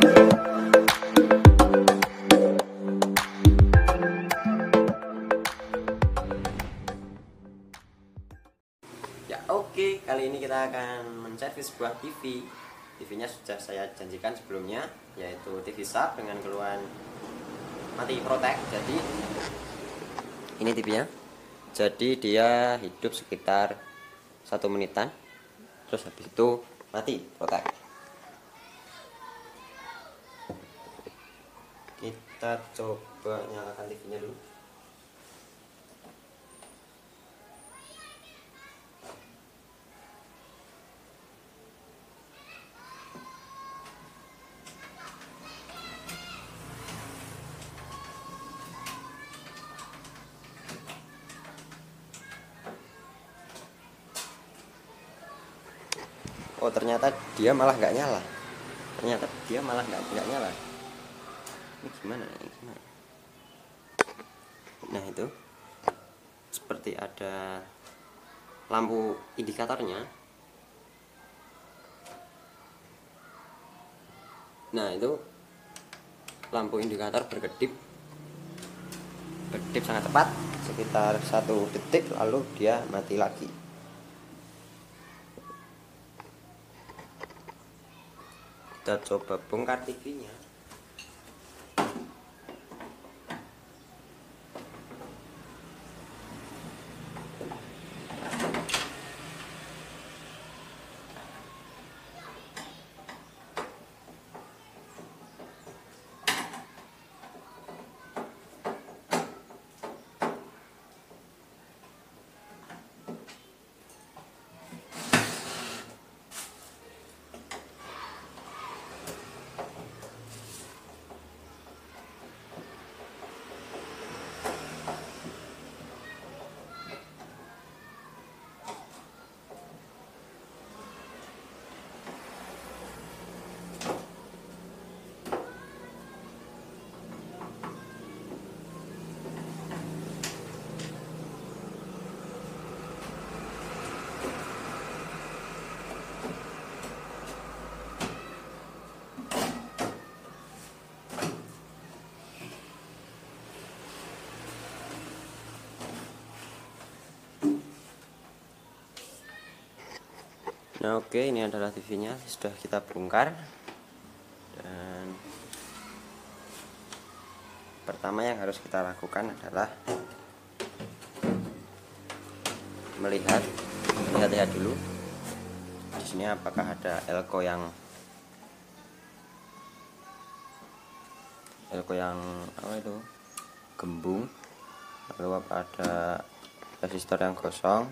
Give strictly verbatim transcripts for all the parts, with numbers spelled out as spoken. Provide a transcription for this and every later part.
Ya oke, kali ini kita akan menservis sebuah T V. T V-nya sudah saya janjikan sebelumnya, yaitu T V Sharp dengan keluhan mati protek. Jadi ini T V-nya. Jadi dia hidup sekitar satu menitan, terus habis itu mati protek. Kita coba nyalakan T V-nya dulu. Oh ternyata dia malah nggak nyala. Ternyata dia malah nggak nggak nyala. Ini gimana? Ini gimana? Nah itu seperti ada lampu indikatornya. Nah itu lampu indikator berkedip, berkedip sangat cepat, sekitar satu detik lalu dia mati lagi. Kita coba bongkar T V-nya. Nah oke, ini adalah T V-nya, sudah kita bongkar. Dan pertama yang harus kita lakukan adalah melihat, lihat-lihat dulu di sini apakah ada elko yang elko yang apa itu gembung, lalu apa ada resistor yang kosong.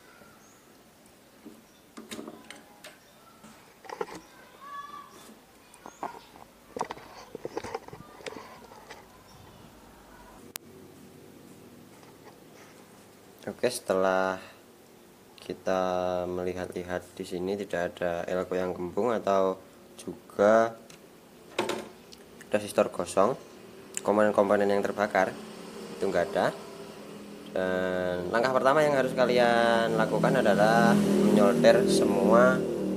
Oke, setelah kita melihat-lihat di sini tidak ada elko yang gembung atau juga resistor kosong, komponen-komponen yang terbakar itu enggak ada. Dan langkah pertama yang harus kalian lakukan adalah menyolder semua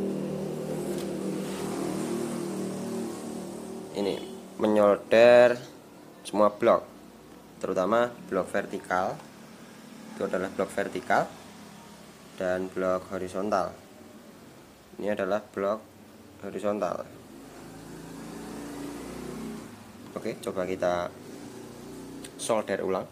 ini, menyolder semua blok, terutama blok vertikal. Itu adalah blok vertikal dan blok horizontal. Ini adalah blok horizontal. Oke, coba kita solder ulang.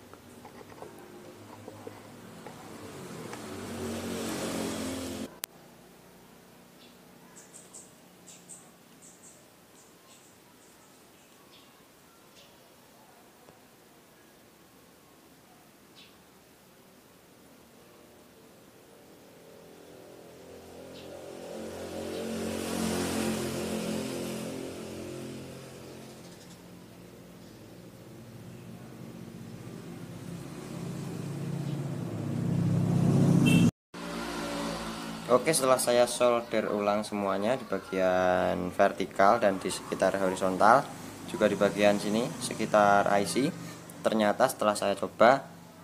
Oke, setelah saya solder ulang semuanya di bagian vertikal dan di sekitar horizontal, juga di bagian sini sekitar I C, ternyata setelah saya coba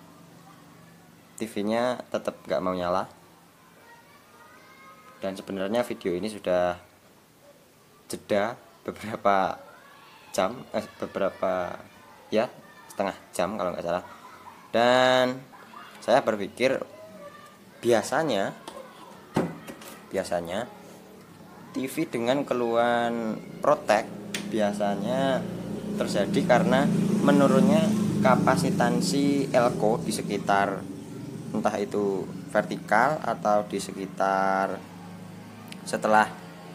T V-nya tetap gak mau nyala. Dan sebenarnya video ini sudah jeda beberapa jam, eh, beberapa ya setengah jam kalau nggak salah. Dan saya berpikir biasanya biasanya T V dengan keluhan protek biasanya terjadi karena menurunnya kapasitansi elko di sekitar, entah itu vertikal atau di sekitar setelah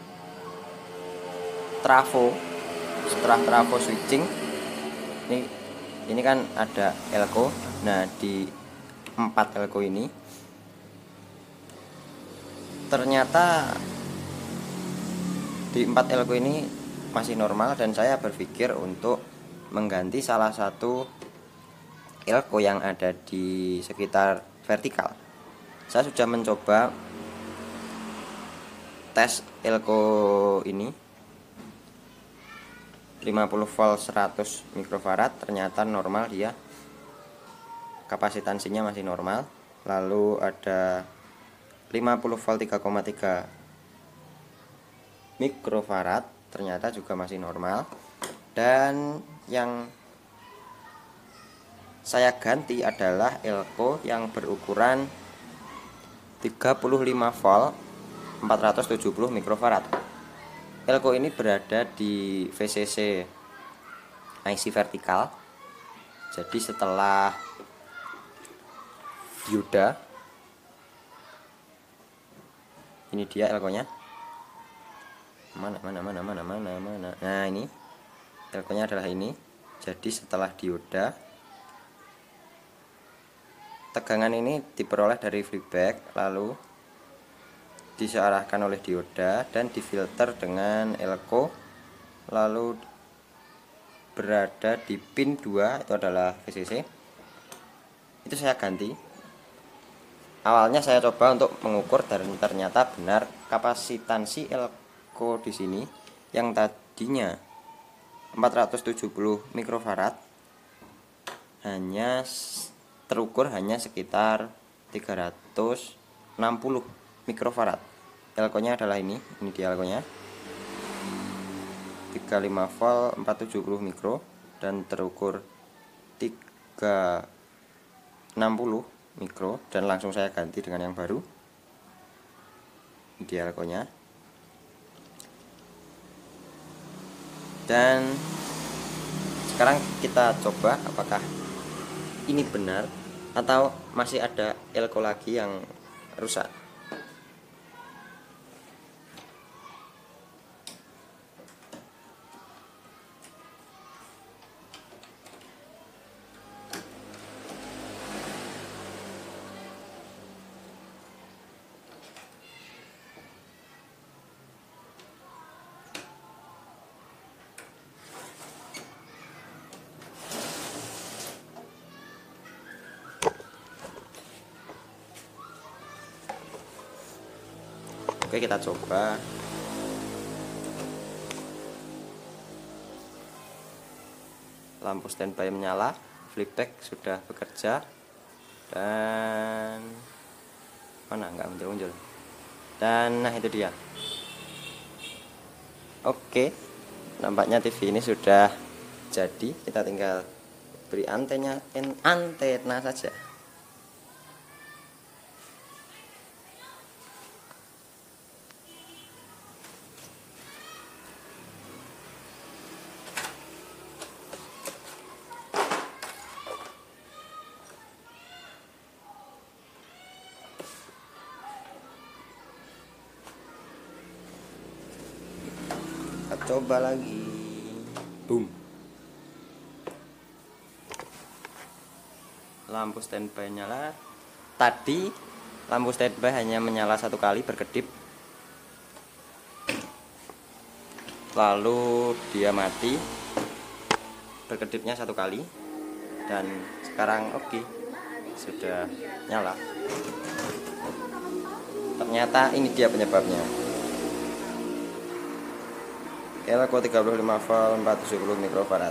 trafo setelah trafo switching. Ini ini kan ada elko. Nah, di empat elko ini ternyata di empat elko ini masih normal, dan saya berpikir untuk mengganti salah satu elko yang ada di sekitar vertikal. Saya sudah mencoba tes elko ini lima puluh volt seratus mikrofarad, ternyata normal dia, kapasitansinya masih normal. Lalu ada lima puluh volt tiga koma tiga mikrofarad, ternyata juga masih normal. Dan yang saya ganti adalah elko yang berukuran tiga puluh lima volt empat ratus tujuh puluh mikrofarad. Elko ini berada di V C C I C vertikal. Jadi setelah dioda, ini dia elkonya. Mana mana mana mana mana mana. Nah, ini elkonya adalah ini. Jadi setelah dioda, tegangan ini diperoleh dari feedback, lalu disearahkan oleh dioda dan difilter dengan elko, lalu berada di pin dua, itu adalah V C C. Itu saya ganti. Awalnya saya coba untuk mengukur, dan ternyata benar kapasitansi elko di sini yang tadinya empat ratus tujuh puluh mikrofarad hanya terukur hanya sekitar tiga ratus enam puluh mikrofarad. Elkonya adalah ini, ini dia elkonya. tiga puluh lima volt empat ratus tujuh puluh mikro dan terukur tiga ratus enam puluh mikro, dan langsung saya ganti dengan yang baru. Ini dia elkonya. Dan sekarang kita coba apakah ini benar atau masih ada elko lagi yang rusak. Oke, kita coba. Lampu standby menyala, flipback sudah bekerja, dan mana nggak muncul-muncul. Dan nah, itu dia. Oke, nampaknya T V ini sudah jadi. Kita tinggal beri antena antena saja. Coba lagi. Boom. Lampu standby nyala. Tadi lampu standby hanya menyala satu kali berkedip, lalu dia mati, berkedipnya satu kali, dan sekarang oke, okay, sudah nyala. Ternyata ini dia penyebabnya. Elko tiga puluh lima volt empat ratus tujuh puluh mikrofarad.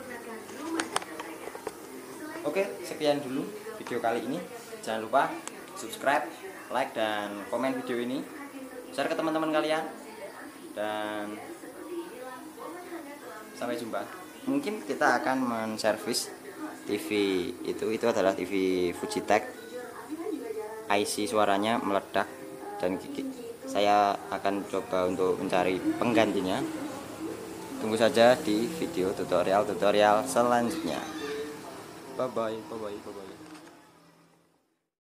Oke, sekian dulu video kali ini. Jangan lupa subscribe, like, dan komen video ini, share ke teman-teman kalian, dan sampai jumpa. Mungkin kita akan menservis T V itu itu adalah T V Fujitech, I C suaranya meledak, dan saya akan coba untuk mencari penggantinya. Tunggu saja di video tutorial-tutorial selanjutnya. Bye bye, bye bye, bye bye.